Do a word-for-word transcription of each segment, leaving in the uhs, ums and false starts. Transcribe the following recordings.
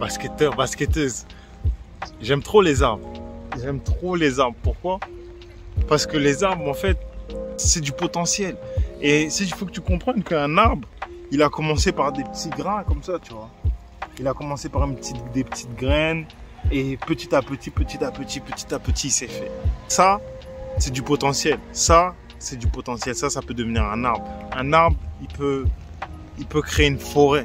basketteur, basketteuse. J'aime trop les arbres. J'aime trop les arbres. Pourquoi? Parce que les arbres, en fait, c'est du potentiel. Et il faut que tu comprennes qu'un arbre, il a commencé par des petits grains comme ça, tu vois. Il a commencé par une petite, des petites graines. Et petit à petit, petit à petit, petit à petit, il s'est fait. Ça, c'est du potentiel. Ça, c'est du potentiel. Ça, ça peut devenir un arbre. Un arbre, il peut, il peut créer une forêt.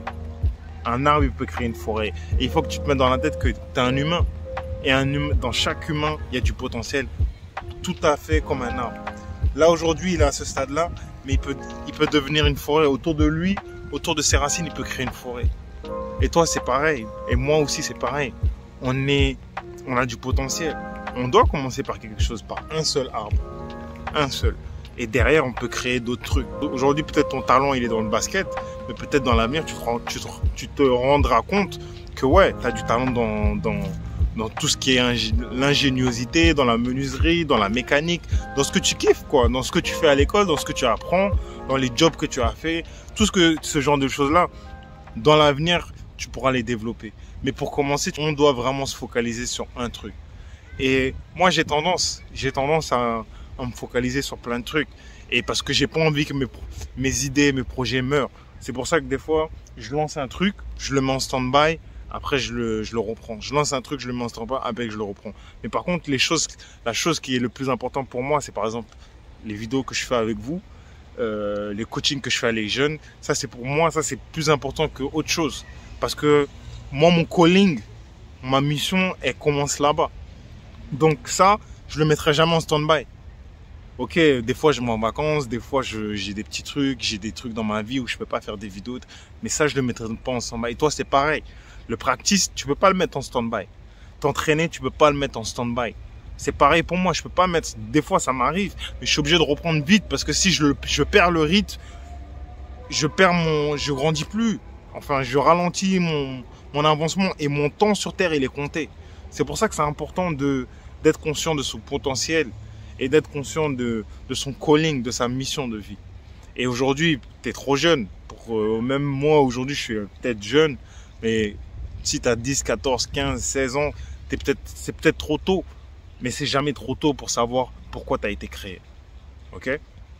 Un arbre, il peut créer une forêt. Et il faut que tu te mettes dans la tête que tu es un humain. Et un humain, dans chaque humain, il y a du potentiel. Tout à fait comme un arbre. Là, aujourd'hui, il est à ce stade-là. Mais il peut, il peut devenir une forêt. Autour de lui, autour de ses racines, il peut créer une forêt. Et toi, c'est pareil. Et moi aussi, c'est pareil. On, est, on a du potentiel. On doit commencer par quelque chose, par un seul arbre. Un seul. Et derrière, on peut créer d'autres trucs. Aujourd'hui, peut-être ton talent, il est dans le basket. Mais peut-être dans l'avenir, tu, tu, tu te rendras compte que ouais, tu as du talent dans, dans, dans tout ce qui est l'ingéniosité, dans la menuiserie, dans la mécanique, dans ce que tu kiffes, quoi. Dans ce que tu fais à l'école, dans ce que tu apprends, dans les jobs que tu as fait. Tout ce, que, ce genre de choses-là, dans l'avenir, tu pourras les développer. Mais pour commencer, on doit vraiment se focaliser sur un truc. Et moi, j'ai tendance, j'ai tendance à, à me focaliser sur plein de trucs. Et parce que j'ai pas envie que mes, mes idées, mes projets meurent. C'est pour ça que des fois, je lance un truc, je le mets en stand-by, après je le, je le reprends. Je lance un truc, je le mets en stand-by, après je le reprends. Mais par contre, les choses, la chose qui est le plus important pour moi, c'est par exemple les vidéos que je fais avec vous, euh, les coachings que je fais avec les jeunes. Ça, c'est pour moi, ça c'est plus important que autre chose. Parce que moi, mon calling, ma mission, elle commence là-bas. Donc ça, je le mettrai jamais en stand-by. Ok, des fois je vais en vacances, des fois j'ai des petits trucs, j'ai des trucs dans ma vie où je peux pas faire des vidéos. Mais ça, je le mettrai pas en stand-by. Et toi, c'est pareil. Le practice, tu peux pas le mettre en stand-by. T'entraîner, tu peux pas le mettre en stand-by. C'est pareil pour moi, je peux pas mettre... Des fois, ça m'arrive, mais je suis obligé de reprendre vite parce que si je, je perds le rythme, je perds mon... Je grandis plus. Enfin, je ralentis mon, mon avancement et mon temps sur Terre, il est compté. C'est pour ça que c'est important de, d'être conscient de son potentiel et d'être conscient de, de son calling, de sa mission de vie. Et aujourd'hui, tu es trop jeune. Pour, euh, même moi, aujourd'hui, je suis peut-être jeune, mais si tu as dix, quatorze, quinze, seize ans, t'es peut-être, c'est peut-être trop tôt. Mais c'est jamais trop tôt pour savoir pourquoi tu as été créé. Ok?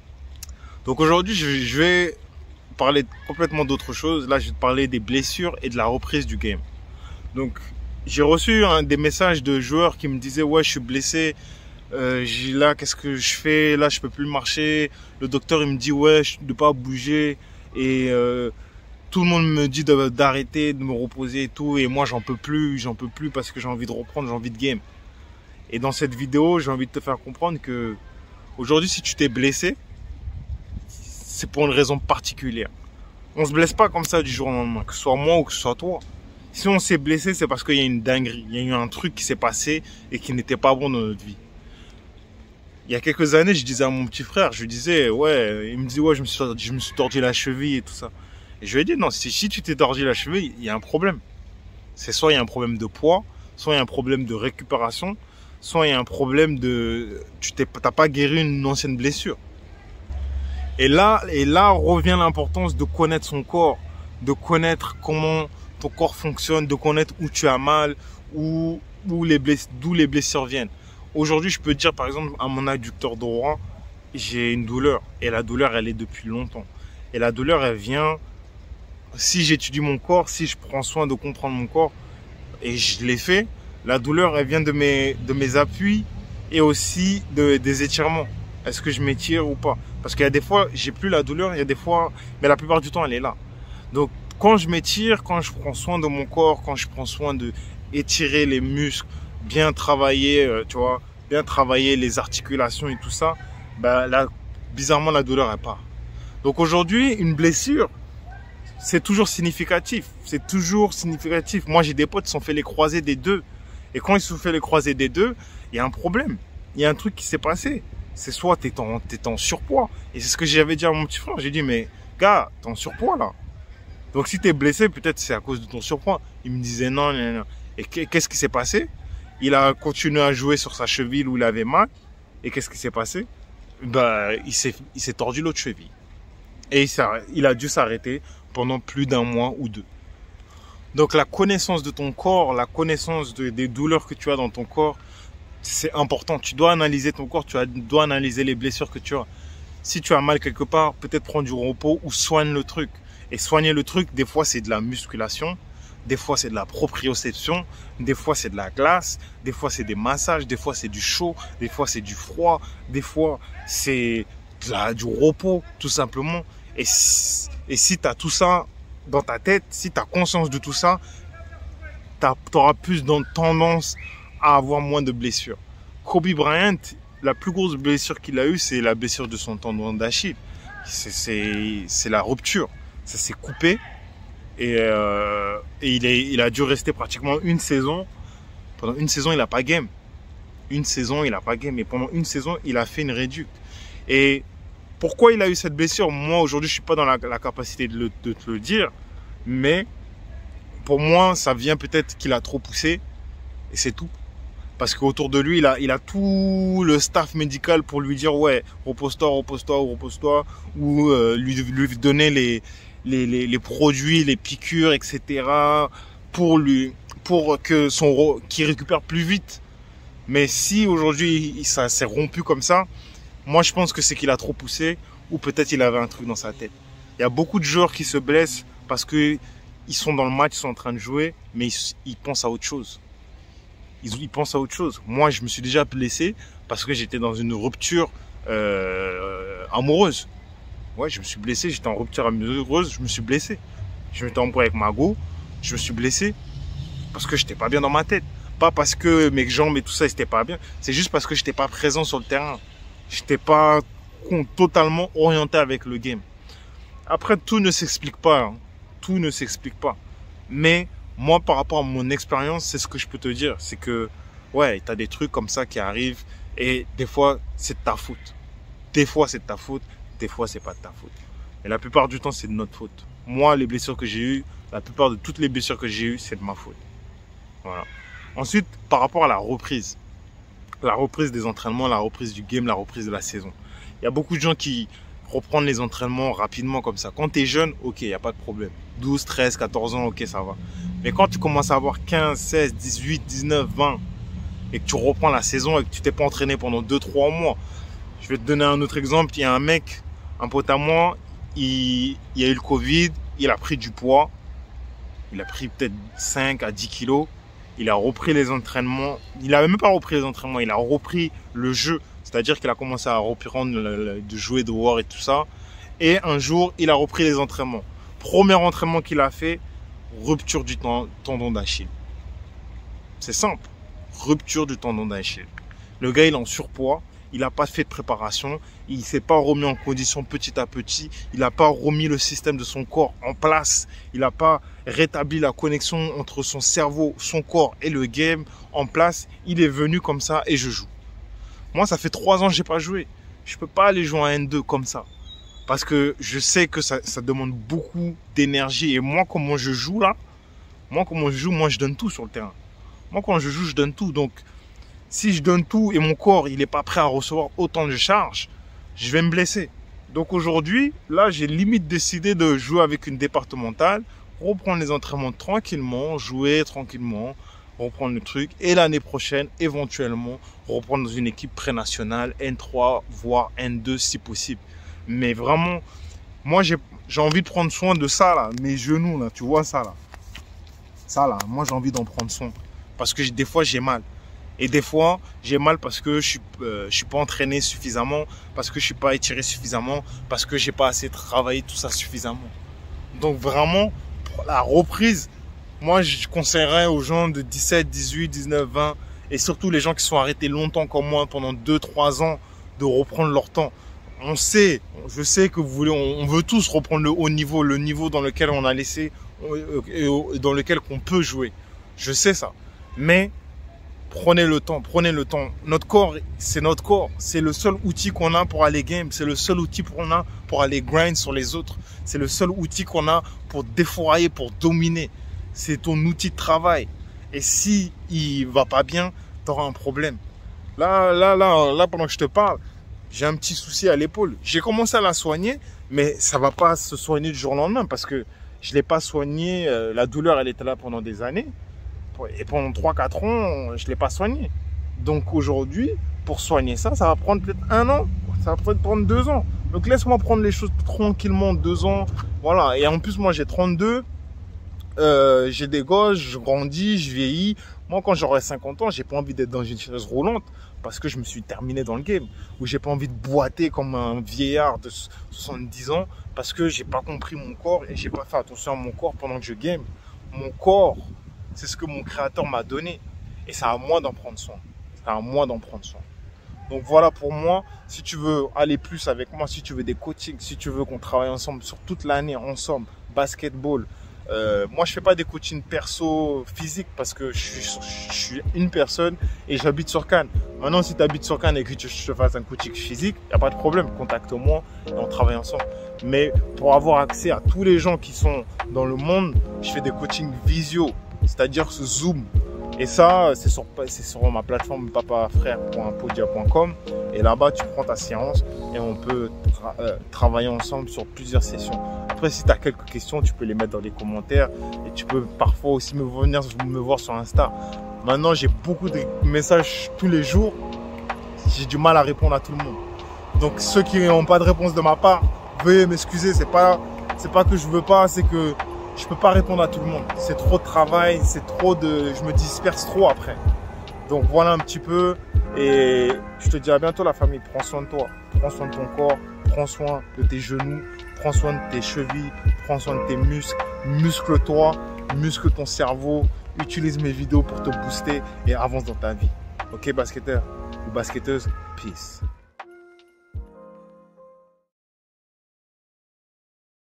Donc aujourd'hui, je, je vais parler complètement d'autre chose. Là, je vais te parler des blessures et de la reprise du game. Donc, j'ai reçu hein, des messages de joueurs qui me disaient « Ouais, je suis blessé. Euh, là, qu'est-ce que je fais? Là, je peux plus marcher. Le docteur, il me dit « Ouais, je ne peux pas bouger. » Et euh, tout le monde me dit d'arrêter, de, de me reposer et tout. Et moi, j'en peux plus. J'en peux plus parce que j'ai envie de reprendre, j'ai envie de game. Et dans cette vidéo, j'ai envie de te faire comprendre que aujourd'hui, si tu t'es blessé, c'est pour une raison particulière. On se blesse pas comme ça du jour au lendemain, que ce soit moi ou que ce soit toi. Si on s'est blessé, c'est parce qu'il y a une dinguerie, il y a eu un truc qui s'est passé et qui n'était pas bon dans notre vie. Il y a quelques années, je disais à mon petit frère, je lui disais, ouais, il me dit, ouais, je me suis, je me suis tordu la cheville et tout ça. Et je lui ai dit, non, si, si tu t'es tordu la cheville, il y a un problème. C'est soit il y a un problème de poids, soit il y a un problème de récupération, soit il y a un problème de... Tu n'as pas guéri une ancienne blessure. Et là, et là revient l'importance de connaître son corps, de connaître comment ton corps fonctionne, de connaître où tu as mal, où, où les bless, d'où les blessures viennent. Aujourd'hui, je peux dire, par exemple, à mon adducteur droit, j'ai une douleur. Et la douleur, elle est depuis longtemps. Et la douleur, elle vient... Si j'étudie mon corps, si je prends soin de comprendre mon corps, et je l'ai fait, la douleur, elle vient de mes, de mes appuis et aussi de, des étirements. Est-ce que je m'étire ou pas? Parce qu'il y a des fois, j'ai plus la douleur, il y a des fois, mais la plupart du temps, elle est là. Donc, quand je m'étire, quand je prends soin de mon corps, quand je prends soin de étirer les muscles, bien travailler, euh, tu vois, bien travailler les articulations et tout ça, bah là, bizarrement, la douleur, elle part. Donc aujourd'hui, une blessure, c'est toujours significatif. C'est toujours significatif. Moi, j'ai des potes qui se sont fait les croisés des deux. Et quand ils se sont fait les croisés des deux, il y a un problème. Il y a un truc qui s'est passé. C'est soit tu es en, t'es en surpoids. Et c'est ce que j'avais dit à mon petit frère. J'ai dit, mais gars, tu es en surpoids là. Donc si tu es blessé, peut-être c'est à cause de ton surpoids. Il me disait non, non, non. Et qu'est-ce qui s'est passé? Il a continué à jouer sur sa cheville où il avait mal. Et qu'est-ce qui s'est passé? Bah, il s'est il s'est tordu l'autre cheville. Et il, il a dû s'arrêter pendant plus d'un mois ou deux. Donc la connaissance de ton corps, la connaissance de, des douleurs que tu as dans ton corps, c'est important. Tu dois analyser ton corps, tu dois analyser les blessures que tu as. Si tu as mal quelque part, peut-être prendre du repos ou soigne le truc. Et soigner le truc, des fois c'est de la musculation, des fois c'est de la proprioception, des fois c'est de la glace, des fois c'est des massages, des fois c'est du chaud, des fois c'est du froid, des fois c'est de la, du repos tout simplement. Et si, et si tu as tout ça dans ta tête, si tu as conscience de tout ça, tu auras plus de tendance à avoir moins de blessures. Kobe Bryant, la plus grosse blessure qu'il a eue, c'est la blessure de son tendon d'Achille. C'est la rupture. Ça s'est coupé et, euh, et il, est, il a dû rester pratiquement une saison. Pendant une saison, il n'a pas game. Une saison, il n'a pas game. Et pendant une saison, il a fait une réducte. Et pourquoi il a eu cette blessure? Moi, aujourd'hui, je ne suis pas dans la, la capacité de, le, de te le dire. Mais pour moi, ça vient peut-être qu'il a trop poussé. Et c'est tout. Parce qu'autour de lui, il a, il a tout le staff médical pour lui dire « Ouais, repose-toi, repose-toi, repose-toi » ou euh, lui, lui donner les, les, les, les produits, les piqûres, et cetera pour, lui, pour que son, qu'il récupère plus vite. Mais si aujourd'hui, ça s'est rompu comme ça, moi, je pense que c'est qu'il a trop poussé ou peut-être il avait un truc dans sa tête. Il y a beaucoup de joueurs qui se blessent parce qu'ils sont dans le match, ils sont en train de jouer, mais ils, ils pensent à autre chose. Ils, ils pensent à autre chose. Moi, je me suis déjà blessé parce que j'étais dans une rupture euh, amoureuse. Ouais, je me suis blessé, j'étais en rupture amoureuse, je me suis blessé. Je m'étais embrouillé avec ma go, je me suis blessé parce que j'étais pas bien dans ma tête. Pas parce que mes jambes et tout ça, c'était pas bien. C'est juste parce que j'étais pas présent sur le terrain. J'étais pas totalement orienté avec le game. Après, tout ne s'explique pas. Hein. Tout ne s'explique pas. Mais moi, par rapport à mon expérience, c'est ce que je peux te dire. C'est que, ouais, tu as des trucs comme ça qui arrivent et des fois, c'est de ta faute. Des fois, c'est de ta faute. Des fois, c'est pas de ta faute. Et la plupart du temps, c'est de notre faute. Moi, les blessures que j'ai eues, la plupart de toutes les blessures que j'ai eues, c'est de ma faute. Voilà. Ensuite, par rapport à la reprise. La reprise des entraînements, la reprise du game, la reprise de la saison. Il y a beaucoup de gens qui reprennent les entraînements rapidement comme ça. Quand tu es jeune, ok, il n'y a pas de problème. douze, treize, quatorze ans, ok, ça va. Mais quand tu commences à avoir quinze, seize, dix-huit, dix-neuf, vingt et que tu reprends la saison et que tu t'es pas entraîné pendant deux trois mois, je vais te donner un autre exemple. Il y a un mec, un pote à moi, il, il a eu le Covid, il a pris du poids. Il a pris peut-être cinq à dix kilos. Il a repris les entraînements. Il n'avait même pas repris les entraînements. Il a repris le jeu. C'est-à-dire qu'il a commencé à reprendre de jouer dehors et tout ça. Et un jour, il a repris les entraînements. Premier entraînement qu'il a fait, rupture du tendon d'Achille. C'est simple. Rupture du tendon d'Achille. Le gars, il est en surpoids. Il n'a pas fait de préparation. Il ne s'est pas remis en condition petit à petit. Il n'a pas remis le système de son corps en place. Il n'a pas rétabli la connexion entre son cerveau, son corps et le game en place. Il est venu comme ça et je joue. Moi, ça fait trois ans que je n'ai pas joué. Je ne peux pas aller jouer en N deux comme ça. Parce que je sais que ça, ça demande beaucoup d'énergie. Et moi, comment je joue là, moi, comment je joue, moi, je donne tout sur le terrain. Moi, quand je joue, je donne tout. Donc, si je donne tout et mon corps, il n'est pas prêt à recevoir autant de charges, je vais me blesser. Donc aujourd'hui, là, j'ai limite décidé de jouer avec une départementale, reprendre les entraînements tranquillement, jouer tranquillement, reprendre le truc. Et l'année prochaine, éventuellement, reprendre dans une équipe pré-nationale, N trois, voire N deux si possible. Mais vraiment, moi, j'ai envie de prendre soin de ça, là. Mes genoux, là, tu vois ça, là. Ça, là, moi, j'ai envie d'en prendre soin. Parce que des fois, j'ai mal. Et des fois, j'ai mal parce que je suis, euh, je suis pas entraîné suffisamment, parce que je suis pas étiré suffisamment, parce que j'ai pas assez travaillé tout ça suffisamment. Donc vraiment, pour la reprise, moi, je conseillerais aux gens de dix-sept, dix-huit, dix-neuf, vingt, et surtout les gens qui sont arrêtés longtemps comme moi, pendant deux trois ans, de reprendre leur temps. On sait, je sais que vous voulez, on, on veut tous reprendre le haut niveau, le niveau dans lequel on a laissé, et dans lequel on peut jouer. Je sais ça. Mais prenez le temps, prenez le temps. Notre corps, c'est notre corps. C'est le seul outil qu'on a pour aller game. C'est le seul outil qu'on a pour aller grind sur les autres. C'est le seul outil qu'on a pour défourailler, pour dominer. C'est ton outil de travail. Et si il va pas bien, tu auras un problème. Là, là, là, là, pendant que je te parle, j'ai un petit souci à l'épaule. J'ai commencé à la soigner, mais ça va pas se soigner du jour au lendemain parce que je ne l'ai pas soigné. Euh, la douleur, elle était là pendant des années. Et pendant trois quatre ans, je ne l'ai pas soigné. Donc aujourd'hui, pour soigner ça, ça va prendre peut-être un an. Ça va peut-être prendre deux ans. Donc laisse-moi prendre les choses tranquillement, deux ans. Voilà. Et en plus, moi, j'ai trente-deux. Euh, j'ai des gosses, je grandis, je vieillis. Moi, quand j'aurai cinquante ans, j'ai pas envie d'être dans une chaise roulante parce que je me suis terminé dans le game. Ou j'ai pas envie de boiter comme un vieillard de soixante-dix ans parce que j'ai pas compris mon corps et j'ai pas fait attention à mon corps pendant que je game. Mon corps, c'est ce que mon créateur m'a donné. Et c'est à moi d'en prendre soin. C'est à moi d'en prendre soin. Donc voilà pour moi, si tu veux aller plus avec moi, si tu veux des coachings, si tu veux qu'on travaille ensemble sur toute l'année, ensemble, basketball. Euh, moi, je fais pas des coachings perso physiques parce que je suis, je suis une personne et j'habite sur Cannes. Maintenant, si tu habites sur Cannes et que tu, je te fasses un coaching physique, il n'y a pas de problème. Contacte-moi et on travaille ensemble. Mais pour avoir accès à tous les gens qui sont dans le monde, je fais des coachings visio, c'est-à-dire ce Zoom. Et ça, c'est sur, sur ma plateforme papafrère point podia point com. Et là-bas, tu prends ta séance et on peut tra euh, travailler ensemble sur plusieurs sessions. Après, si tu as quelques questions, tu peux les mettre dans les commentaires. Et tu peux parfois aussi me venir me voir sur Insta. Maintenant, j'ai beaucoup de messages tous les jours. J'ai du mal à répondre à tout le monde. Donc, ceux qui n'ont pas de réponse de ma part, veuillez m'excuser. C'est pas, c'est pas que je veux pas, c'est que je peux pas répondre à tout le monde. C'est trop de travail, c'est trop de... Je me disperse trop après. Donc voilà un petit peu. Et je te dis à bientôt la famille. Prends soin de toi. Prends soin de ton corps. Prends soin de tes genoux. Prends soin de tes chevilles. Prends soin de tes muscles. Muscle-toi. Muscle ton cerveau. Utilise mes vidéos pour te booster et avance dans ta vie. Ok basketteur ou basketteuse. Peace.